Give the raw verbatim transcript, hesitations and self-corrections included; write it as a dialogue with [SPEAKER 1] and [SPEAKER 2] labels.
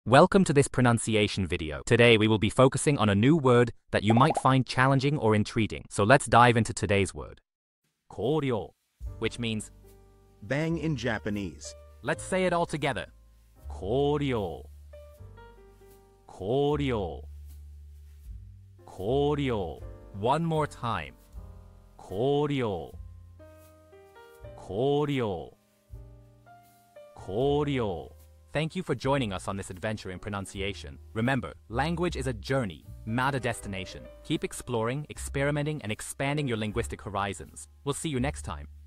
[SPEAKER 1] Welcome to this pronunciation video. Today we will be focusing on a new word that you might find challenging or intriguing. So let's dive into today's word. kouryou, which means
[SPEAKER 2] bang in Japanese.
[SPEAKER 1] Let's say it all together. kouryou. kouryou. kouryou. One more time. kouryou. kouryou. kouryou. Thank you for joining us on this adventure in pronunciation. Remember, language is a journey, not a destination. Keep exploring, experimenting, and expanding your linguistic horizons. We'll see you next time.